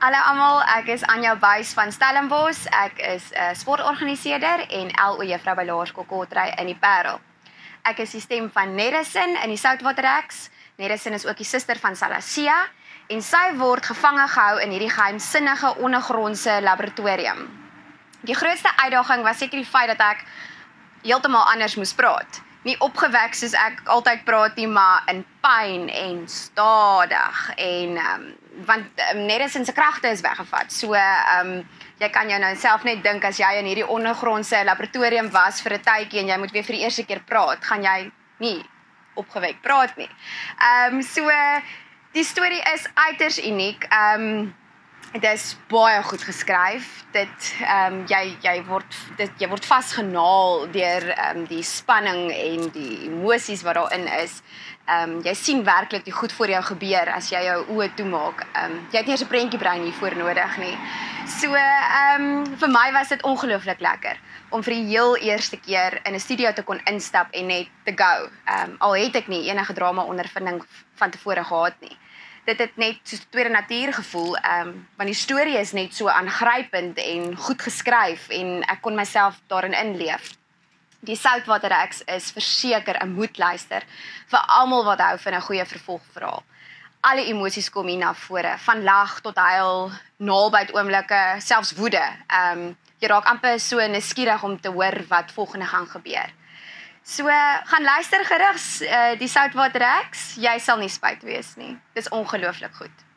Hallo almal, ek is ANJA BUYS van Stellenbosch. Ek is 'n sportorganiseerder en LO-juffrou by Laerskool Kortrey in die Parel. Ek is die stem van NERISSEN in die Soutwaterheks. NERISSEN is ook die suster van Salacia en sy word gevange gehou in hierdie geheimsinnige ondergrondse laboratorium. Die grootste uitdaging was seker die feit dat ek heeltemal anders moes praat. Nie opgewek soos ek altyd praat nie, maar in pyn en stadig en want NERISSEN se kragte is weggevat. So jy kan jou nou self net dink as jy in hierdie ondergrondse laboratorium was vir 'n tydjie en jy moet weer vir die eerste keer praat, gaan jy nie opgewek praat nie. So die storie is uiters uniek. Dit is baie goed geskryf. Jy word vasgenaal deur die spanning en die emosies wat daarin is. Jy sien werklik die goed voor jou gebeur as jy jou oë toemaak. Jy het nie eens 'n prentjiebrein hiervoor nodig nie. So vir my was dit ongelooflik lekker om vir die heel eerste keer in 'n studio te kon instap en net te go. Al het ek nie enige drama ondervinding van tevore gehad nie. Dit het net soos tweede natuur gevoel, want die storie is net so aangrypend en goed geskryf en ek kon myself daarin inleef. Die Soutwaterheks is verseker 'n moedluister vir almal wat hou van 'n goeie vervolgverhaal. Alle emosies kom hier na vore, van lag tot huil, naalbyt oomblikke, selfs woede. Jy raak amper so nuuskierig om te hoor wat volgende gaan gebeur. So, gaan luister gerus die Soutwaterheks, jy sal nie spyt wees nie. Dis ongelooflik goed.